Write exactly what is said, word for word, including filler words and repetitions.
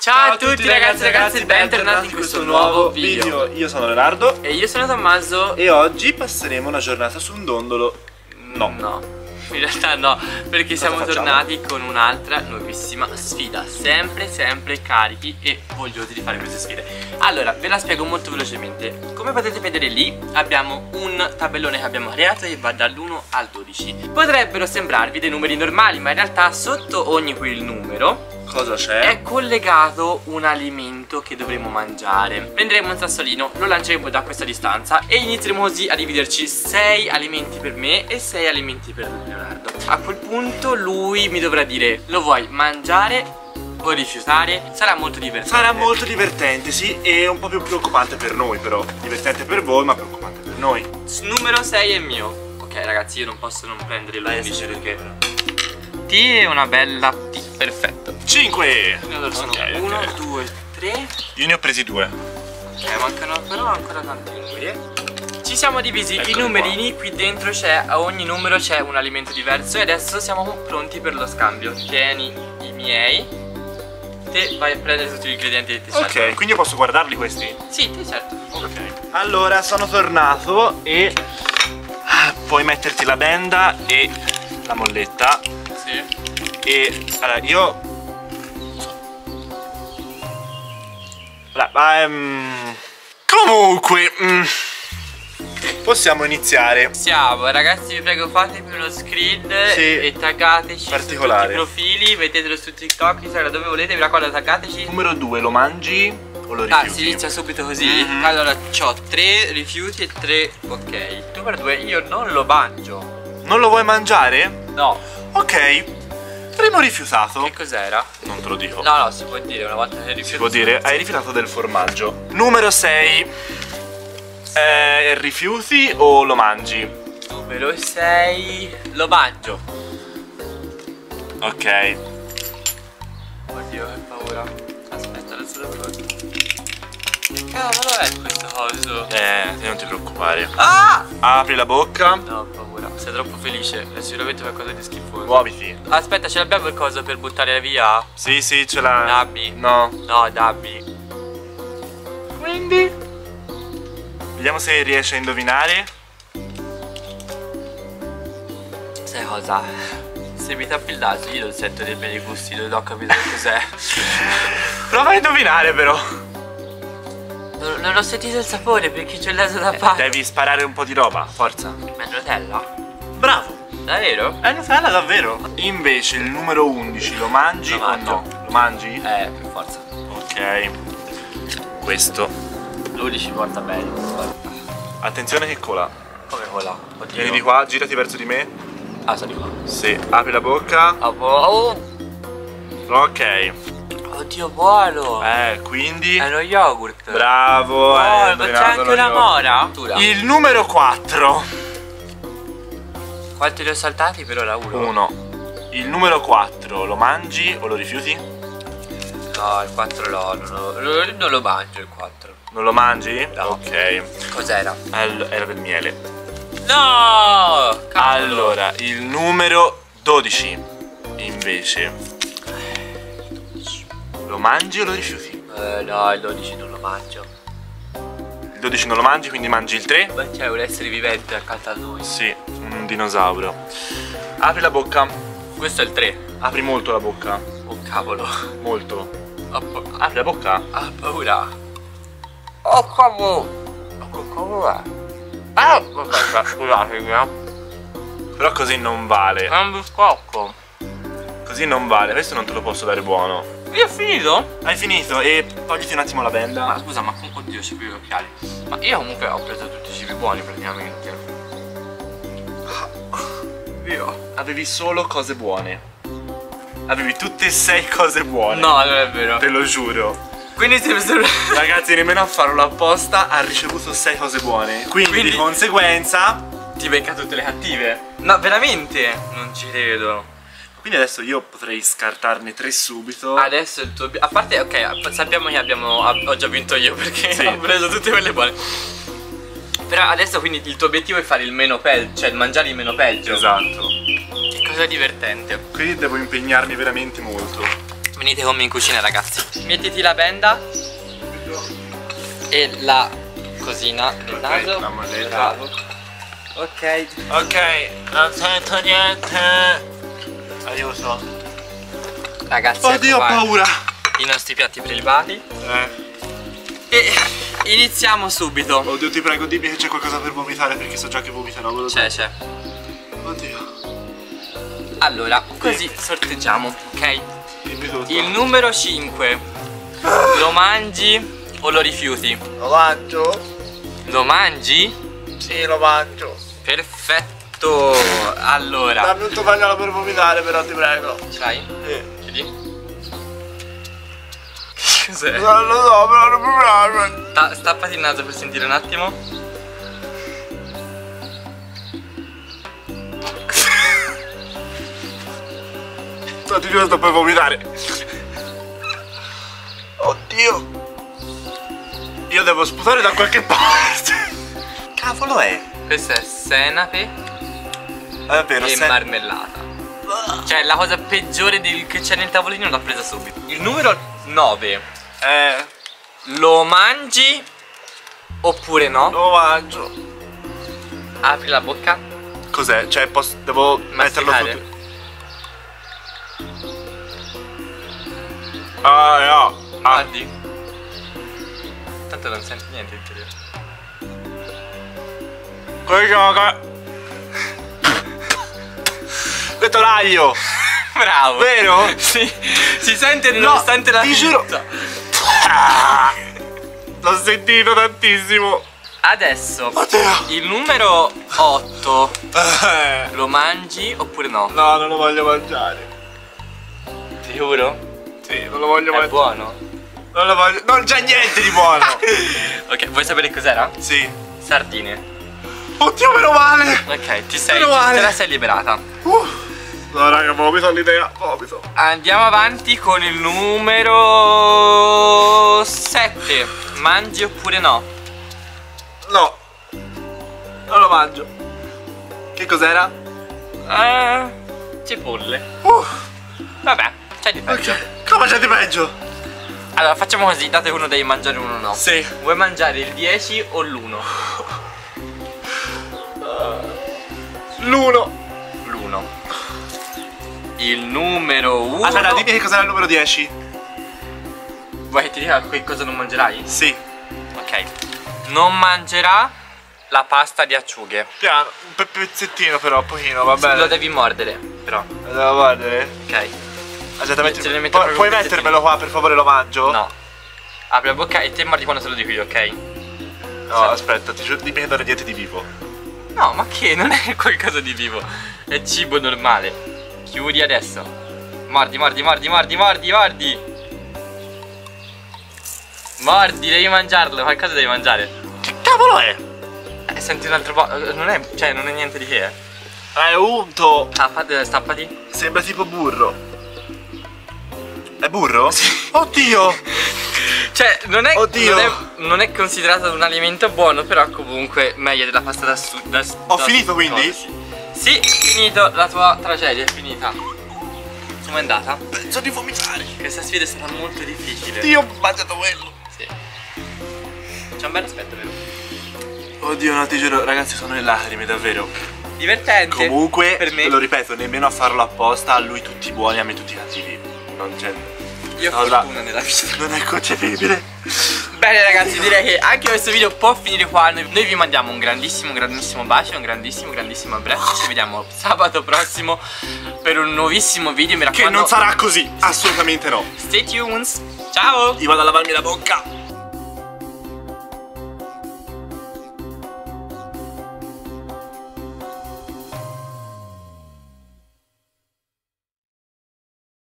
Ciao a tutti ragazzi e ragazzi, bentornati in questo nuovo video. Io sono Leonardo e io sono Tommaso. e oggi passeremo una giornata su un dondolo. No, No, in realtà no, perché siamo facciamo? tornati con un'altra nuovissima sfida. Sempre, sempre carichi e vogliosi di fare queste sfide. Allora, ve la spiego molto velocemente. Come potete vedere lì, abbiamo un tabellone che abbiamo creato e va dall'uno al dodici. Potrebbero sembrarvi dei numeri normali, ma in realtà sotto ogni quel numero cosa c'è? è collegato un alimento che dovremo mangiare. Prenderemo un sassolino, lo lanceremo da questa distanza e inizieremo così a dividerci sei alimenti per me e sei alimenti per Leonardo. A quel punto lui mi dovrà dire: lo vuoi mangiare o rifiutare? Sarà molto divertente. Sarà molto divertente, sì, e un po' più preoccupante per noi però. Divertente per voi, ma preoccupante per noi. Numero sei è mio. Ok ragazzi, io non posso non prendere l'undici perché T è una bella T. Perfetto. cinque. Allora sono Ok, uno, ok. due, tre. Io ne ho presi due. Ok, mancano però ancora tanti numeri. Ci siamo divisi Eccoli i numerini, qui dentro c'è, a ogni numero c'è un alimento diverso. E adesso siamo pronti per lo scambio. Tieni i miei. Te vai a prendere tutti gli ingredienti che ti Ok, servono. quindi io posso guardarli questi? Sì, te certo. Ok. Allora, sono tornato e ah, puoi metterti la benda e la molletta. Sì. E allora io allora, um... comunque mm, possiamo iniziare. Siamo, ragazzi, vi prego fatemi uno screen Sì, e taggateci particolare. su tutti i profili, mettetelo su TikTok, Instagram, dove volete, mi raccomando taggateci. Numero due, lo mangi o lo Ah, rifiuti? si inizia subito così? Mm-hmm. Allora, ho tre rifiuti e tre ok. Numero due, io non lo mangio. Non lo vuoi mangiare? No. Ok, primo rifiutato. Che cos'era? Non te lo dico. No, no, si può dire una volta che rifiuto. Si può dire, hai rifiutato del formaggio. Numero sei, eh, rifiuti o lo mangi? Numero sei, lo mangio. Ok. Oddio, che paura. Aspetta, adesso lo provo. Cavolo è questo coso? Eh, non ti preoccupare. Ah! Apri la bocca. No, ho paura. Sei troppo felice. È sicuramente qualcosa di schifoso. Muoviti. Aspetta, ce l'abbiamo il coso per buttare via? Sì, sì, ce l'ha. Dabbi? No. No, dabbi. Quindi vediamo se riesci a indovinare. Sai cosa? Se mi tappi il naso io non sento dei bei gusti, non ho capito che cos'è. Prova a indovinare però. Non, non ho sentito il sapore perché c'ho il naso da parte. Devi sparare un po' di roba, forza. Ma è Nutella? Bravo. Davvero? È Nutella davvero. Invece il numero undici lo mangi Lo o mangio. no? Lo mangi? Eh, per forza. Ok. Questo. l'undici porta bene. Porta. Attenzione che cola. Come cola? Oddio. Vieni di qua, girati verso di me. Ah, sono di qua. Sì, apri la bocca. Oh, oh. Ok. Oddio, buono. Eh, quindi È lo yogurt. bravo. Oh, hai ma c'è indovinato anche lo una yogurt. mora. Il numero quattro. Quanti li ho saltati per ora? Uno. uno. Il numero quattro lo mangi o lo rifiuti? No, il quattro no, non lo, lo- non lo mangio il quattro. Non lo mangi? No. Ok. Cos'era? Al- Era del miele. No! Cavolo. Allora, il numero dodici invece lo mangi o lo rifiuti? Eh, no, il dodici non lo mangio. Il dodici non lo mangi, quindi mangi il tre? Ma c'è un essere vivente accanto a noi. Sì, un dinosauro. Apri la bocca. Questo è il tre. Apri molto la bocca. Oh cavolo. Molto. Ho, pa- Apri la bocca. ho paura. Oh cavolo. Oh cavolo. Ah, vabbè, scusatemi, eh. Però così non vale. È un biscotto. Così non vale, questo non te lo posso dare buono. Io ho finito? Hai finito e togliti un attimo la Ma benda. scusa, ma oddio, c'è più gli occhiali. Ma io comunque ho preso tutti i cibi buoni praticamente. Io avevi solo cose buone. Avevi tutte e sei cose buone. No, non è vero. Te lo giuro. Quindi se mi Ragazzi, nemmeno a farlo apposta ha ricevuto sei cose buone. Quindi, Quindi- di conseguenza. ti becca tutte le cattive. No, veramente? Non ci credo. Quindi adesso io potrei scartarne tre subito. Adesso il tuo obiettivo. A parte, ok, sappiamo che abbiamo. Ho già vinto io perché Sì. ho preso tutte quelle buone. Però adesso quindi il tuo obiettivo è fare il meno peggio, cioè mangiare il meno peggio. Esatto. Che cosa divertente. Quindi devo impegnarmi veramente molto. Venite con me in cucina, ragazzi. Mettiti la benda e la cosina del okay, naso. la molletta. Bravo. Ok. Ok, non sento niente. Aiuto. Ragazzi, oddio, ho ecco paura. I nostri piatti prelibati. Eh. E iniziamo subito. Oddio, ti prego, dimmi che c'è qualcosa per vomitare, perché so già che vomiterò. C'è, c'è. Oddio. Allora, così sorteggiamo, ok? Dimmi tutto. Il numero cinque. Lo mangi o lo rifiuti? Lo mangio? Lo mangi? Sì, lo mangio. Perfetto. Allora, Dammi un tovagliolo per vomitare, però, ti prego. ce l'hai? Sì. Chiudi. Cos'è? Non lo so, però non mi piace. Ta- stappati il naso per sentire un attimo. No, ti giuro, sto per vomitare. Oddio. Io devo sputare da qualche parte. Cavolo è? Questo è senape È vero, e se... marmellata. Cioè, la cosa peggiore del- che c'è nel tavolino l'ho presa subito. Il numero nove. Eh, Lo mangi oppure no? lo mangio. Apri la bocca. Cos'è? Cioè, posso... devo metterlo Masticare. sotto. Ah, no. Ah. Guardi. Tanto non senti niente interiore. Come gioca? Questo l'aglio. Bravo. Vero? Sì. Si sente nonostante la ti giuro. pizza. Ah, l'ho sentito tantissimo. Adesso Oddio. il numero otto. Eh, Lo mangi oppure no? No, non lo voglio mangiare. Ti giuro? Sì, non lo voglio È mangiare. buono. Non lo voglio. Non c'è niente di buono. Ok, vuoi sapere cos'era? Sì. Sardine. Oddio, meno male. Ok, ti sei, Meno male. te la sei liberata. Uh. No, raga, vomito all'idea. Vomito. Andiamo avanti con il numero sette. Mangi oppure no? No. Non lo mangio. Che cos'era? Eh, cipolle. Uh. Vabbè, c'è di peggio. Ok. Come c'è di peggio? Allora, facciamo così, date uno devi mangiare uno no. Sì. Vuoi mangiare il dieci o l'uno? L'uno. L'uno. Il numero uno. Aspetta, dimmi che cos'era il numero dieci. Vuoi che ti dica che cosa non mangerai? Sì. Ok. Non mangerà la pasta di acciughe. Piano, un pe- pezzettino però, un pochino, va bene. Lo devi mordere, però. Lo devo guardare? Ok. Aspetta, metti... Ce ne metto Pu- proprio puoi un pezzettino. mettermelo qua, per favore, lo mangio? No. Apri la bocca e te mordi quando te lo dico io, ok? No, aspetta, ti giuro, dimmi che non è niente di vivo. No, ma che? Non è qualcosa di vivo. È cibo normale. Chiudi adesso. Mordi, mordi, mordi, mordi, mordi, mordi. Mordi, devi mangiarlo. Qualcosa devi mangiare. Che cavolo è? Eh, senti un altro po'. Non è. Cioè, non è niente di che. È unto. Stappati, stappati. Sembra tipo burro. È burro? Sì. Oddio. Cioè, non è, Oddio. non è, non è considerato un alimento buono, però comunque meglio della pasta da su. Da, Ho da- finito quindi? Sì, finito, la tua tragedia è finita. Com'è andata? Penso di vomitare. Questa sfida sarà molto difficile. Io ho mangiato quello. Sì. C'è un bel aspetto, vero? Oddio, no, ti giuro, ragazzi, sono le lacrime, davvero. Divertente. Comunque, per me. ve lo ripeto, nemmeno a farlo apposta, a lui tutti buoni, a me tutti cattivi. Non c'è. Io ho cosa- fortuna nella vita. Non è concepibile. Bene ragazzi, direi che anche questo video può finire qua. Noi, noi vi mandiamo un grandissimo, grandissimo bacio, un grandissimo, grandissimo abbraccio. Ci vediamo sabato prossimo per un nuovissimo video. Mi Che raccomando, non sarà così, assolutamente no. stay tuned. Ciao. Io vado a lavarmi la bocca.